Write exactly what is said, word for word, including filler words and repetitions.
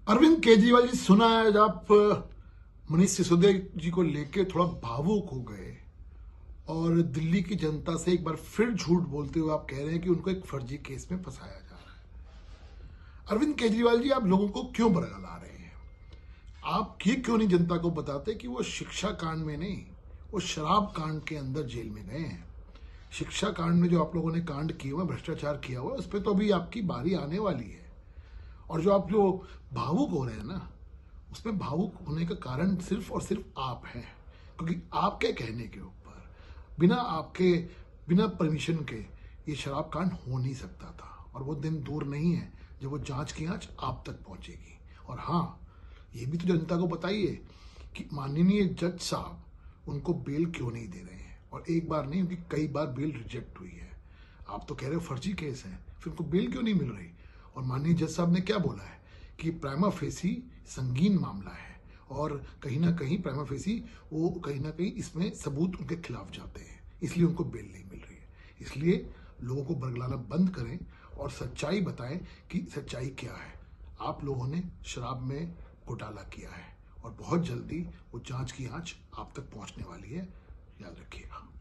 अरविंद केजरीवाल जी, सुना है आज आप मनीष सिसोदिया जी को लेके थोड़ा भावुक हो गए और दिल्ली की जनता से एक बार फिर झूठ बोलते हुए आप कह रहे हैं कि उनको एक फर्जी केस में फंसाया जा रहा है। अरविंद केजरीवाल जी, आप लोगों को क्यों बरगला रहे हैं? आप ये क्यों नहीं जनता को बताते कि वो शिक्षा कांड में नहीं, वो शराब कांड के अंदर जेल में गए हैं। शिक्षा कांड में जो आप लोगों ने कांड किए हुए, भ्रष्टाचार किया हुआ, उस पर तो अभी आपकी बारी आने वाली है। और जो आप जो भावुक हो रहे हैं ना, उसमें भावुक होने का कारण सिर्फ और सिर्फ आप हैं, क्योंकि आपके कहने के ऊपर, बिना आपके बिना परमिशन के ये शराब कांड हो नहीं सकता था। और वो दिन दूर नहीं है जब वो जांच की आंच आप तक पहुंचेगी। और हाँ, ये भी तो जनता को बताइए कि माननीय जज साहब उनको बेल क्यों नहीं दे रहे हैं। और एक बार नहीं, उनकी कई बार बेल रिजेक्ट हुई है। आप तो कह रहे हो फर्जी केस है, फिर उनको बेल क्यों नहीं मिल रही? और माननीय जज साहब ने क्या बोला है कि प्राइमा फेसी संगीन मामला है और कहीं ना कहीं प्राइमा फेसी वो कहीं ना कहीं इसमें सबूत उनके खिलाफ जाते हैं, इसलिए उनको बेल नहीं मिल रही है। इसलिए लोगों को बरगलाना बंद करें और सच्चाई बताएं कि सच्चाई क्या है। आप लोगों ने शराब में घोटाला किया है और बहुत जल्दी वो जांच की आंच आप तक पहुंचने वाली है, याद रखिएगा।